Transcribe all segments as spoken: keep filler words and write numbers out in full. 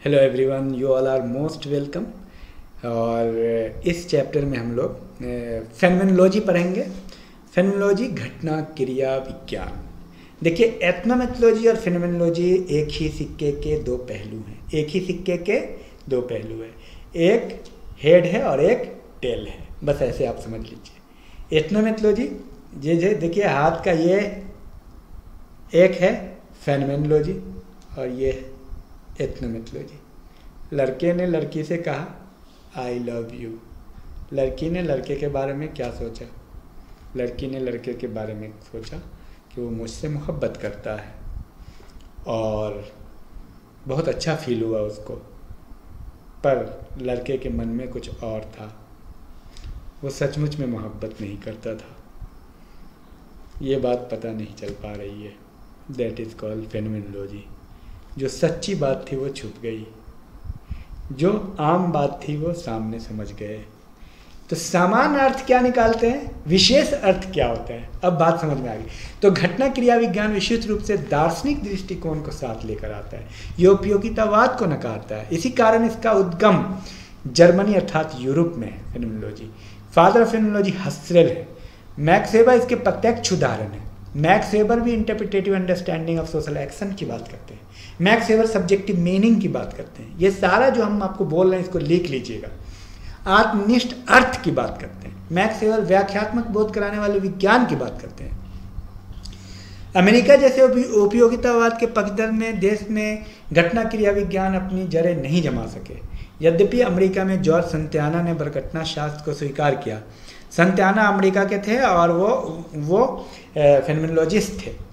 Hello everyone, you all are most welcome. और इस chapter में हम लोग फेनोमेनोलॉजी पढ़ेंगे। फेनोमेनोलॉजी घटना क्रिया विज्ञान। देखिए, एथनोमेथोलॉजी और फेनोमेनोलॉजी एक ही सिक्के के दो पहलू हैं। एक ही सिक्के के दो पहलू हैं, एक हेड है और एक टेल है। बस ऐसे आप समझ लीजिए। एथनोमेथोलॉजी ये जे देखिए, हाथ का ये एक है फेनोमेनोलॉजी और ये एथनोमेथोलॉजी। लड़के ने लड़की से कहा आई लव यू। लड़की ने लड़के के बारे में क्या सोचा? लड़की ने लड़के के बारे में सोचा कि वो मुझसे मोहब्बत करता है और बहुत अच्छा फील हुआ उसको। पर लड़के के मन में कुछ और था, वो सचमुच में मोहब्बत नहीं करता था। ये बात पता नहीं चल पा रही है। That is called phenomenology. जो सच्ची बात थी वो छुप गई, जो आम बात थी वो सामने समझ गए। तो सामान्य अर्थ क्या निकालते हैं, विशेष अर्थ क्या होता है, अब बात समझ में आ गई। तो घटना क्रिया विज्ञान विशुद्ध रूप से दार्शनिक दृष्टिकोण को साथ लेकर आता है। ये उपयोगितावाद को नकारता है। इसी कारण इसका उद्गम जर्मनी अर्थात यूरोप में है। Phenomenology father of phenomenology Husserl है। मैक्स वेबर इसके प्रत्यक्ष उदाहरण है। मैक्स वेबर भी interpretative understanding of social action की बात करते हैं। मैक्स वेबर सब्जेक्टिव मीनिंग की बात करते हैं। ये सारा जो हम आपको बोल रहे हैं इसको लिख लीजिएगा। आत्मनिष्ठ अर्थ की बात करते हैं। मैक्स वेबर व्याख्यात्मक बोध कराने वाले विज्ञान की बात करते हैं। अमेरिका जैसे उपयोगितावाद के पक्षधर में देश में घटना क्रिया विज्ञान अपनी जड़ें नहीं जमा सके। यद्यपि अमेरिका में जॉर्ज संताना ने घटना शास्त्र को स्वीकार किया। संताना अमेरिका के थे और वो वो फेनोमेनोलॉजिस्ट थे।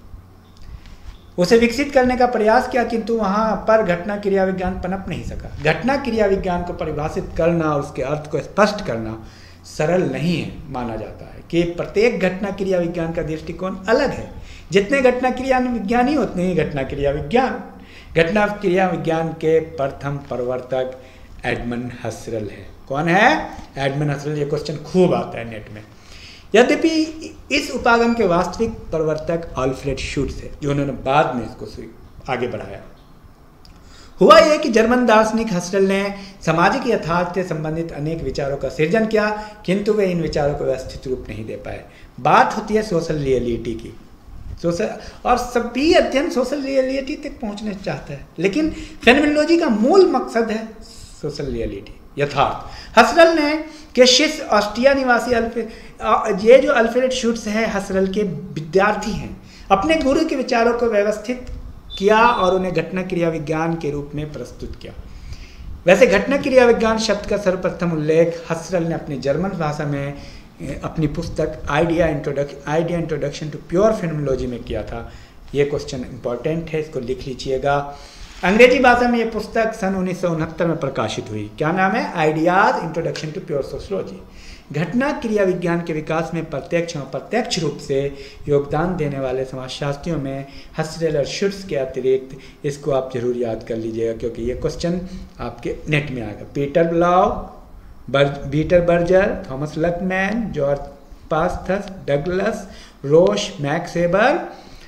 उसे विकसित करने का प्रयास किया, किंतु वहाँ पर घटना क्रिया विज्ञान पनप नहीं सका। घटना क्रिया विज्ञान को परिभाषित करना और उसके अर्थ को स्पष्ट करना सरल नहीं है। माना जाता है कि प्रत्येक घटना क्रिया विज्ञान का दृष्टिकोण अलग है। जितने घटना क्रिया विज्ञानी उतने ही घटना क्रिया विज्ञान। घटना क्रिया विज्ञान के प्रथम प्रवर्तक एडमंड हसरेल है। कौन है? Edmund Husserl. ये क्वेश्चन खूब आता है नेट में। यद्यपि इस उपागम के वास्तविक प्रवर्तक अल्फ्रेड शुट्ज है, जो उन्होंने बाद में इसको आगे बढ़ाया। हुआ यह कि जर्मन दार्शनिक हसरेल ने सामाजिक यथार्थ से संबंधित अनेक विचारों का सृजन किया, किंतु वे इन विचारों को व्यवस्थित रूप नहीं दे पाए। बात होती है सोशल रियलिटी की। सोशल और सभी अध्ययन सोशल रियलिटी तक पहुंचना चाहता है, लेकिन फेनोमेनोलॉजी का मूल मकसद है सोशल रियलिटी, यथार्थ। हसरेल ने के शिष्य ऑस्ट्रिया निवासी अल्फ्रेड, ये जो अल्फ्रेड शुट्ज है हसरेल के विद्यार्थी हैं, अपने गुरु के विचारों को व्यवस्थित किया और उन्हें घटना क्रिया विज्ञान के रूप में प्रस्तुत किया। वैसे घटना क्रिया विज्ञान शब्द का सर्वप्रथम उल्लेख हसरेल ने अपनी जर्मन भाषा में अपनी पुस्तक idea introduction idea introduction to pure phenomenology में किया था। ये क्वेश्चन इंपॉर्टेंट है, इसको लिख लीजिएगा। अंग्रेजी भाषा में यह पुस्तक सन उन्नीस सौ उनहत्तर में प्रकाशित हुई। क्या नाम है? Ideas introduction to pure sociology. घटना क्रिया विज्ञान के विकास में प्रत्यक्ष और प्रत्यक्ष रूप से योगदान देने वाले समाजशास्त्रियों में हसरेल और शुट्ज के अतिरिक्त, इसको आप जरूर याद कर लीजिएगा क्योंकि ये क्वेश्चन आपके नेट में आएगा। Peter Blau, Peter Berger, Thomas Luckmann, George Psathas, Douglas Roche, Max Weber,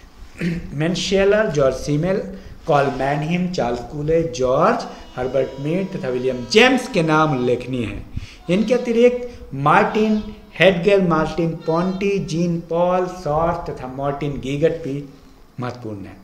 मेनशेलर, George Simmel, Karl Mannheim, Charles Cooley, George Herbert Mead तथा विलियम जेम्स के नाम उल्लेखनीय हैं। इनके अतिरिक्त Martin Heidegger, Martin Ponty, Jean Paul Sartre तथा मार्टिन गीगट भी महत्वपूर्ण है।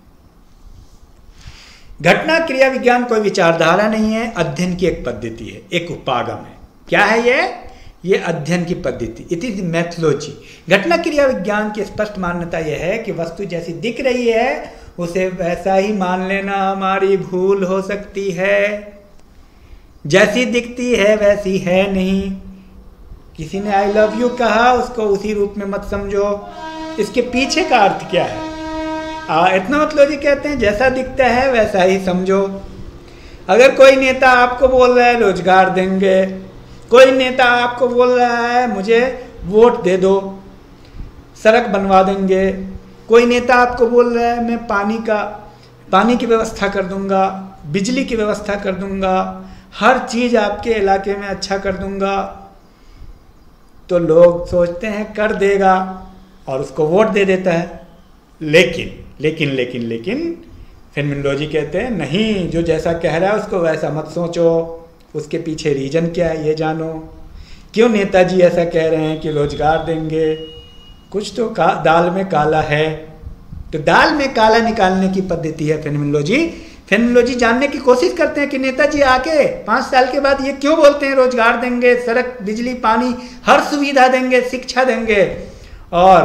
घटना क्रिया विज्ञान कोई विचारधारा नहीं है, अध्ययन की एक पद्धति है, एक उपागम है। क्या है ये? ये अध्ययन की पद्धति, इट इज मेथोलॉजी। घटना क्रिया विज्ञान की स्पष्ट मान्यता यह है कि वस्तु जैसी दिख रही है उसे वैसा ही मान लेना हमारी भूल हो सकती है। जैसी दिखती है वैसी है नहीं। किसी ने आई लव यू कहा, उसको उसी रूप में मत समझो। इसके पीछे का अर्थ क्या है? एथनोमेथोलॉजी कहते हैं जैसा दिखता है वैसा ही समझो। अगर कोई नेता आपको बोल रहा है रोजगार देंगे, कोई नेता आपको बोल रहा है मुझे वोट दे दो, सड़क बनवा देंगे, कोई नेता आपको बोल रहा है मैं पानी का पानी की व्यवस्था कर दूंगा, बिजली की व्यवस्था कर दूंगा, हर चीज़ आपके इलाके में अच्छा कर दूंगा, तो लोग सोचते हैं कर देगा और उसको वोट दे देता है। लेकिन लेकिन लेकिन लेकिन फेनोमेनोलॉजी कहते हैं नहीं, जो जैसा कह रहा है उसको वैसा मत सोचो, उसके पीछे रीजन क्या है ये जानो, क्यों नेताजी ऐसा कह रहे हैं कि रोजगार देंगे, कुछ तो का दाल में काला है। तो दाल में काला निकालने की पद्धति है फेनोमेनोलॉजी। फेनोमेनोलॉजी जानने की कोशिश करते हैं कि नेताजी आके पाँच साल के बाद ये क्यों बोलते हैं रोजगार देंगे, सड़क, बिजली, पानी, हर सुविधा देंगे, शिक्षा देंगे, और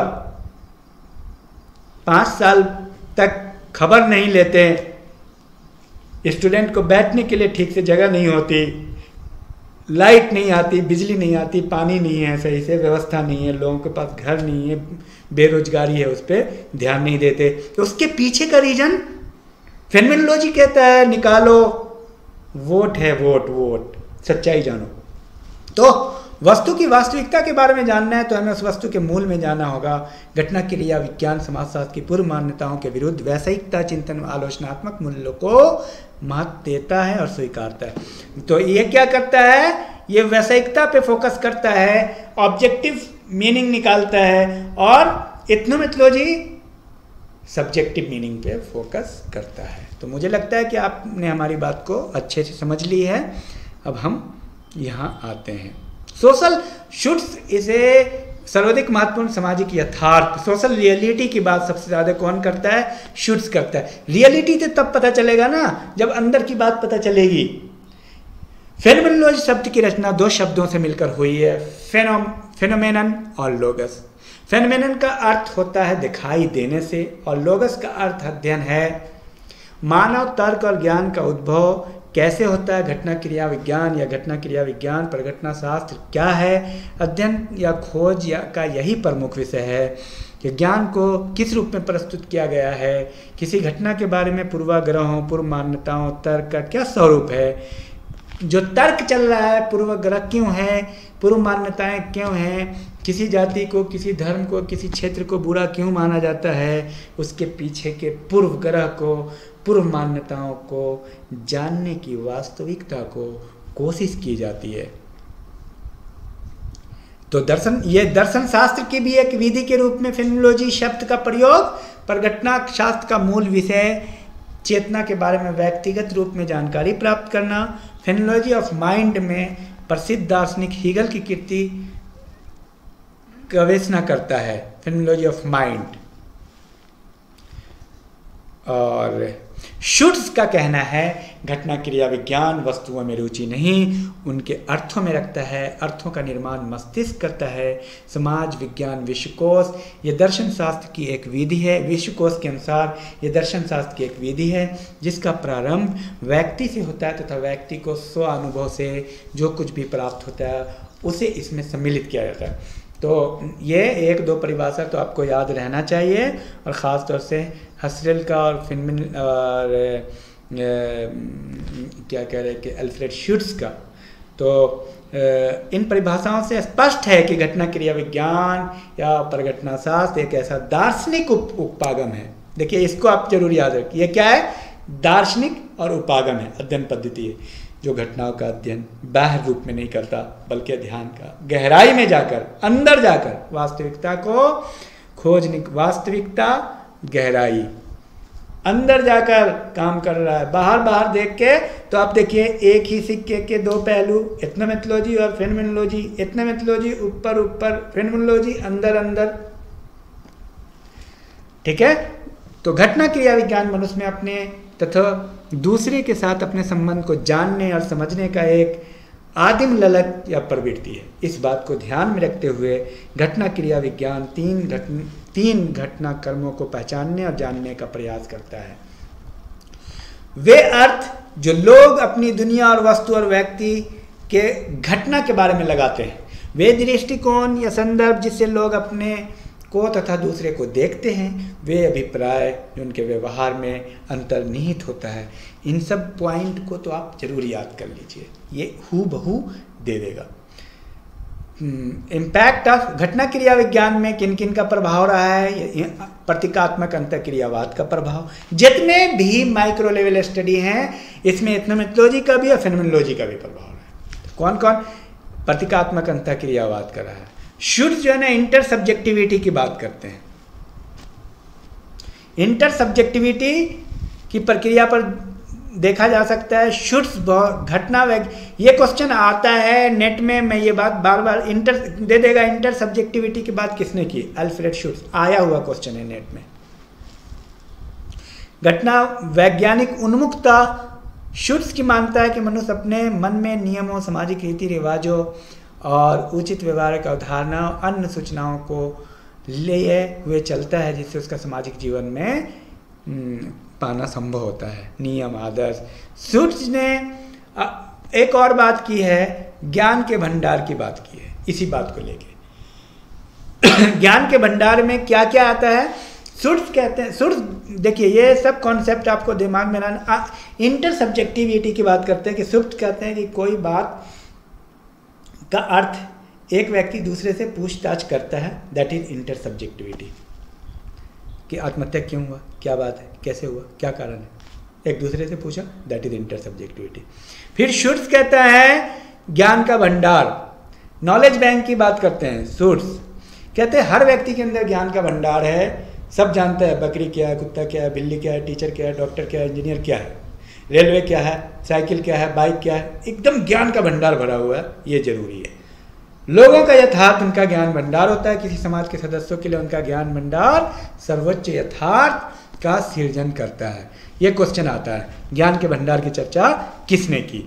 पाँच साल तक खबर नहीं लेते, स्टूडेंट को बैठने के लिए ठीक से जगह नहीं होती, लाइट नहीं आती, बिजली नहीं आती, पानी नहीं है, सही से व्यवस्था नहीं है, लोगों के पास घर नहीं है, बेरोजगारी है, उस पर ध्यान नहीं देते। तो उसके पीछे का रीजन फेनोमेनोलॉजी कहता है निकालो, वोट है, वोट वोट सच्चाई जानो। तो वस्तु की वास्तविकता के बारे में जानना है तो हमें उस वस्तु के मूल में जाना होगा। घटना क्रिया विज्ञान समाजशास्त्र की पूर्व मान्यताओं के विरुद्ध वैषयिकता चिंतन व आलोचनात्मक मूल्यों को महत्व देता है और स्वीकारता है। तो ये क्या करता है, ये वैषयिकता पे फोकस करता है, ऑब्जेक्टिव मीनिंग निकालता है, और इथनोमेथोलॉजी सब्जेक्टिव मीनिंग पे फोकस करता है। तो मुझे लगता है कि आपने हमारी बात को अच्छे से समझ ली है। अब हम यहाँ आते हैं सोशल शुड्स, इसे सर्वाधिक महत्वपूर्ण सामाजिक यथार्थ, सोशल रियलिटी की बात सबसे ज़्यादा कौन करता है, शुड्स करता है। रियलिटी तो तब पता चलेगा ना जब अंदर की बात पता चलेगी। फेनोमेनोलॉजी शब्द की रचना दो शब्दों से मिलकर हुई है, फेनोम फेनोमेनन और लोगस। फेनोमेनन का अर्थ होता है दिखाई देने से, और लोगस का अर्थ अध्ययन है। मानव तर्क और ज्ञान का उद्भव कैसे होता है, घटना क्रिया विज्ञान या घटना क्रिया विज्ञान परिघटना शास्त्र क्या है, अध्ययन या खोज या का यही प्रमुख विषय है कि ज्ञान को किस रूप में प्रस्तुत किया गया है, किसी घटना के बारे में पूर्वाग्रहों, पूर्व मान्यताओं, तर्क का क्या स्वरूप है, जो तर्क चल रहा है पूर्वाग्रह क्यों है, पूर्व मान्यताएं क्यों हैं, किसी जाति को, किसी धर्म को, किसी क्षेत्र को बुरा क्यों माना जाता है, उसके पीछे के पूर्व ग्रह को, पूर्व मान्यताओं को जानने की वास्तविकता को कोशिश की जाती है। तो दर्शन, ये दर्शन शास्त्र की भी एक विधि के रूप में फेनोमेनोलॉजी शब्द का प्रयोग, परघटना शास्त्र का मूल विषय चेतना के बारे में व्यक्तिगत रूप में जानकारी प्राप्त करना। फेनोमेनोलॉजी ऑफ माइंड में प्रसिद्ध दार्शनिक हीगल की कृति गवेषणा करता है, फेनोमेनोलॉजी ऑफ माइंड। और शुड्स का कहना है घटना क्रिया विज्ञान वस्तुओं में रुचि नहीं, उनके अर्थों में रखता है, अर्थों का निर्माण मस्तिष्क करता है। समाज विज्ञान विश्वकोश, ये दर्शन शास्त्र की एक विधि है। विश्वकोश के अनुसार ये दर्शन शास्त्र की एक विधि है जिसका प्रारंभ व्यक्ति से होता है तथा व्यक्ति को स्व अनुभव से जो कुछ भी प्राप्त होता है उसे इसमें सम्मिलित किया जाता है। तो ये एक दो परिभाषा तो आपको याद रहना चाहिए, और ख़ास तौर से हसरेल का और फिनमिन और ए, क्या कह रहे हैं कि अल्फ्रेड शुड्स का। तो ए, इन परिभाषाओं से स्पष्ट है कि घटना क्रिया विज्ञान या परघटना शास्त्र एक ऐसा दार्शनिक उप उपागम है। देखिए इसको आप जरूर याद रखिए, ये क्या है, दार्शनिक और उपागम है, अध्ययन पद्धति है जो घटनाओं का अध्ययन बाह्य रूप में नहीं करता बल्कि ध्यान का गहराई में जाकर, अंदर जाकर वास्तविकता को खोजने, वास्तविकता गहराई अंदर जाकर काम कर रहा है। बाहर बाहर देख के तो आप देखिए एक ही सिक्के के दो पहलू, एथनोमेथोलॉजी और फेनोमेनोलॉजी। एथनोमेथोलॉजी ऊपर ऊपर, फेनोमेनोलॉजी अंदर अंदर, ठीक है। तो घटना क्रिया विज्ञान मनुष्य में अपने तथा दूसरे के साथ अपने संबंध को जानने और समझने का एक आदिम ललक या प्रवृत्ति है। इस बात को ध्यान में रखते हुए घटना क्रिया विज्ञान तीन घटना तीन घटना कर्मों को पहचानने और जानने का प्रयास करता है। वे अर्थ जो लोग अपनी दुनिया और वस्तु और व्यक्ति के घटना के बारे में लगाते हैं, वे दृष्टिकोण या संदर्भ जिससे लोग अपने को तथा दूसरे को देखते हैं, वे अभिप्राय जो उनके व्यवहार में अंतर्निहित होता है। इन सब पॉइंट को तो आप जरूर याद कर लीजिए, ये हू बहू दे देगा। इम्पैक्ट ऑफ घटना क्रिया विज्ञान में किन किन का प्रभाव रहा है, प्रतीकात्मक अंतःक्रियावाद का प्रभाव। जितने भी माइक्रो लेवल स्टडी हैं इसमें एथनोमेथोलॉजी का भी और फेनोमेनोलॉजी का भी प्रभाव है। कौन कौन? प्रतीकात्मक अंतःक्रियावाद कर रहा है। शुड्स जो है ना इंटर सब्जेक्टिविटी की बात करते हैं। इंटर सब्जेक्टिविटी की प्रक्रिया पर देखा जा सकता है। शुट्स घटना वैग ये क्वेश्चन आता है नेट में, मैं ये बात बार बार इंटर दे देगा। इंटर सब्जेक्टिविटी की बात किसने की? अल्फ्रेड शुट्स, आया हुआ क्वेश्चन है नेट में। घटना वैज्ञानिक उन्मुखता, शुट्स की मानता है कि मनुष्य अपने मन में नियमों, सामाजिक रीति रिवाजों और उचित व्यवहारिक अवधारणा अन्य सूचनाओं को लिए हुए चलता है, जिससे उसका सामाजिक जीवन में पाना संभव होता है। नियम, आदर्श। शुट्स ने एक और बात की है, ज्ञान के भंडार की बात की है। इसी बात को लेके ज्ञान के भंडार में क्या क्या आता है? शुट्स कहते हैं, शुट्स देखिए ये सब कॉन्सेप्ट आपको दिमाग में लाना। इंटर सब्जेक्टिविटी की बात करते हैं कि शुट्स कहते हैं कि कोई बात का अर्थ एक व्यक्ति दूसरे से पूछताछ करता है, दैट इज इंटर सब्जेक्टिविटी। कि आत्महत्या क्यों हुआ, क्या बात है, कैसे हुआ, क्या कारण है, एक दूसरे से पूछा, दैट इज इंटर सब्जेक्टिविटी। फिर शुट्स कहता है ज्ञान का भंडार, नॉलेज बैंक की बात करते हैं। शुट्स कहते हैं हर व्यक्ति के अंदर ज्ञान का भंडार है, सब जानता है बकरी क्या है, कुत्ता क्या है, बिल्ली क्या है, टीचर क्या है, डॉक्टर क्या है, इंजीनियर क्या है, रेलवे क्या है, साइकिल क्या है, बाइक क्या है, एकदम ज्ञान का भंडार भरा हुआ है। ये जरूरी है। लोगों का यथार्थ उनका ज्ञान भंडार होता है। किसी समाज के सदस्यों के लिए उनका ज्ञान भंडार सर्वोच्च यथार्थ का सृजन करता है। यह क्वेश्चन आता है, ज्ञान के भंडार की चर्चा किसने की?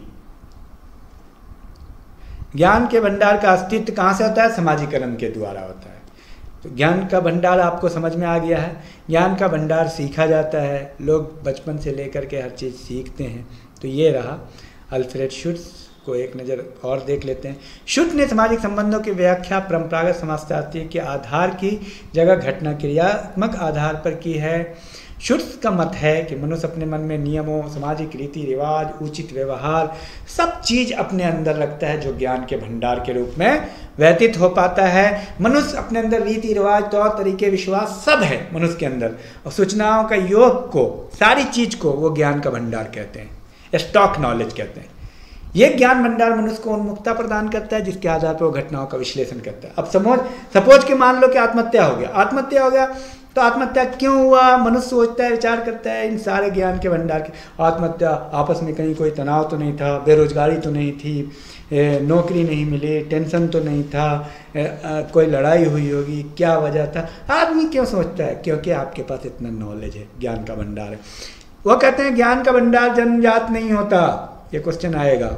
ज्ञान के भंडार का अस्तित्व कहां से होता है? समाजीकरण के द्वारा होता है। तो ज्ञान का भंडार आपको समझ में आ गया है। ज्ञान का भंडार सीखा जाता है, लोग बचपन से लेकर के हर चीज़ सीखते हैं। तो ये रहा अल्फ्रेड शुट्स को एक नज़र और देख लेते हैं। शुट्स ने सामाजिक संबंधों की व्याख्या परंपरागत समाजशास्त्र के आधार की जगह घटना क्रियात्मक आधार पर की है। शुट्स का मत है कि मनुष्य अपने मन में नियमों, सामाजिक रीति रिवाज, उचित व्यवहार सब चीज़ अपने अंदर रखता है, जो ज्ञान के भंडार के रूप में व्यतीत हो पाता है। मनुष्य अपने अंदर रीति रिवाज, तौर तरीके, विश्वास सब है मनुष्य के अंदर, और सूचनाओं का योग को, सारी चीज़ को वो ज्ञान का भंडार कहते हैं, स्टॉक नॉलेज कहते हैं। ये ज्ञान भंडार मनुष्य को उन्मुक्ता प्रदान करता है, जिसके आधार पर वो घटनाओं का विश्लेषण करता है। अब समझ सपोज कि मान लो कि आत्महत्या हो गया, आत्महत्या हो गया तो आत्महत्या क्यों हुआ? मनुष्य सोचता है, विचार करता है इन सारे ज्ञान के भंडार के। आत्महत्या आपस में कहीं कोई तनाव तो नहीं था, बेरोजगारी तो नहीं थी, ए, नौकरी नहीं मिली, टेंशन तो नहीं था, ए, आ, कोई लड़ाई हुई होगी, क्या वजह था? आदमी क्यों सोचता है? क्योंकि आपके पास इतना नॉलेज है, ज्ञान का भंडार है। वो कहते हैं ज्ञान का भंडार जन्मजात नहीं होता। ये क्वेश्चन आएगा।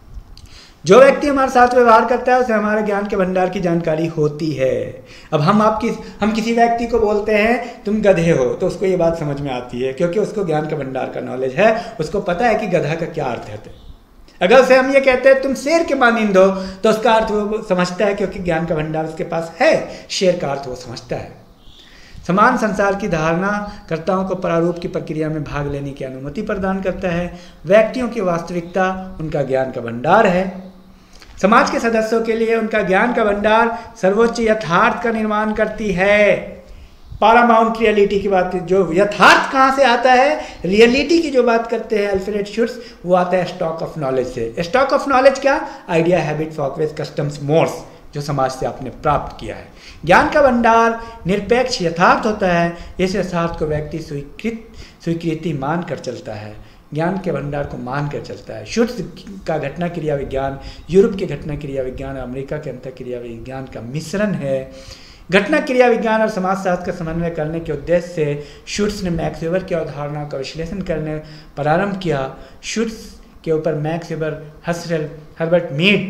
जो व्यक्ति हमारे साथ व्यवहार करता है उसे हमारे ज्ञान के भंडार की जानकारी होती है। अब हम आपकी हम किसी व्यक्ति को बोलते हैं तुम गधे हो, तो उसको ये बात समझ में आती है, क्योंकि उसको ज्ञान का भंडार का नॉलेज है, उसको पता है कि गधा का क्या अर्थ है। अगर उसे हम ये कहते हैं तुम शेर के मानिंद हो, तो उसका अर्थ वो समझता है, क्योंकि ज्ञान का भंडार उसके पास है, शेर का अर्थ वो समझता है। समान संसार की धारणा कर्ताओं को प्रारूप की प्रक्रिया में भाग लेने की अनुमति प्रदान करता है। व्यक्तियों की वास्तविकता उनका ज्ञान का भंडार है। समाज के सदस्यों के लिए उनका ज्ञान का भंडार सर्वोच्च यथार्थ का निर्माण करती है। पारामाउंट रियलिटी की बात, जो यथार्थ कहाँ से आता है, रियलिटी की जो बात करते हैं अल्फ्रेड शुट्स, वो आता है स्टॉक ऑफ नॉलेज से। स्टॉक ऑफ नॉलेज क्या? Idea, habit, folkways, customs, mores, जो समाज से आपने प्राप्त किया है। ज्ञान का भंडार निरपेक्ष यथार्थ होता है। इस यथार्थ को व्यक्ति स्वीकृत स्वीकृति मान कर चलता है, ज्ञान के भंडार को मान कर चलता है। शुट्स का घटना क्रिया विज्ञान यूरोप के घटना क्रिया विज्ञान और अमेरिका के अंतर क्रिया विज्ञान का मिश्रण है। घटना क्रिया विज्ञान और समाजशास्त्र का समन्वय करने के उद्देश्य से शुट्स ने मैक्स वेबर की अवधारणाओं का विश्लेषण करने प्रारंभ किया। शुट्स के ऊपर Max Weber, Husserl, Herbert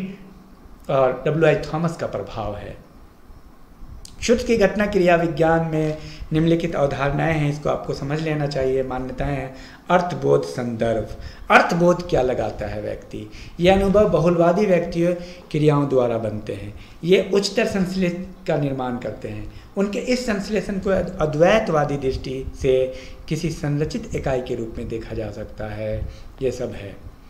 Mead और डब्ल्यू आई थॉमस का प्रभाव है। शुट्स की घटना क्रिया विज्ञान में निम्नलिखित अवधारणाएं हैं, इसको आपको समझ लेना चाहिए। मान्यताएं हैं। अर्थबोध संदर्भ, अर्थबोध क्या लगाता है व्यक्ति, ये अनुभव बहुलवादी व्यक्तियों क्रियाओं द्वारा बनते हैं। ये उच्चतर संश्लेषण का निर्माण करते हैं। उनके इस संश्लेषण को अद्वैतवादी दृष्टि से किसी संरचित इकाई के रूप में देखा जा सकता है। ये सब है।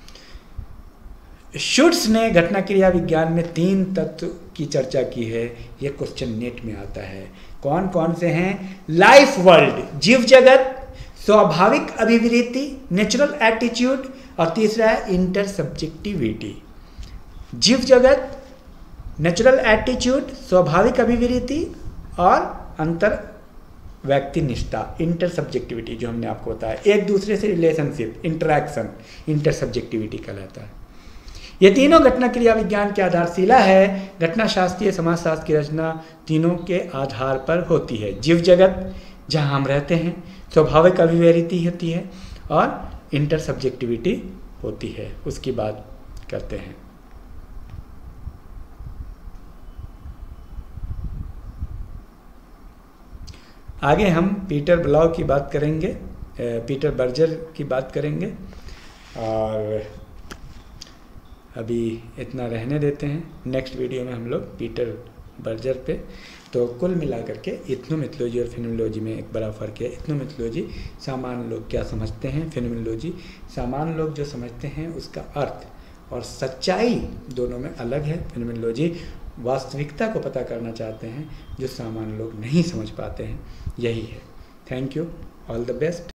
शुट्स ने घटना क्रिया विज्ञान में तीन तत्व की चर्चा की है। यह क्वेश्चन नेट में आता है। कौन कौन से हैं? लाइफ वर्ल्ड, जीव जगत, स्वाभाविक अभिवृत्ति, नेचुरल एटीट्यूड, और तीसरा है इंटर सब्जेक्टिविटी। जीव जगत, नेचुरल एटीट्यूड, स्वाभाविक अभिवृत्ति और अंतर व्यक्ति निष्ठा, इंटर सब्जेक्टिविटी जो हमने आपको बताया, एक दूसरे से रिलेशनशिप, इंटरैक्शन, इंटर सब्जेक्टिविटी कहलाता है। ये तीनों घटना क्रिया विज्ञान की आधारशिला है। घटना शास्त्रीय समाजशास्त्र की रचना तीनों के आधार पर होती है। जीव जगत जहाँ हम रहते हैं, स्वाभाविक अभिव्यक्ति होती है और इंटर सब्जेक्टिविटी होती है, उसकी बात करते हैं। आगे हम पीटर ब्लाउ की बात करेंगे, पीटर बर्जर की बात करेंगे, और अभी इतना रहने देते हैं। नेक्स्ट वीडियो में हम लोग पीटर बर्जर पे। तो कुल मिलाकर के इथनोमिथोलॉजी और फेनोमेनोलॉजी में एक बड़ा फ़र्क है। इथनोमिथोलॉजी सामान्य लोग क्या समझते हैं, फेनोमेनोलॉजी सामान्य लोग जो समझते हैं उसका अर्थ और सच्चाई दोनों में अलग है। फेनोमेनोलॉजी वास्तविकता को पता करना चाहते हैं जो सामान्य लोग नहीं समझ पाते हैं, यही है। Thank you, all the best.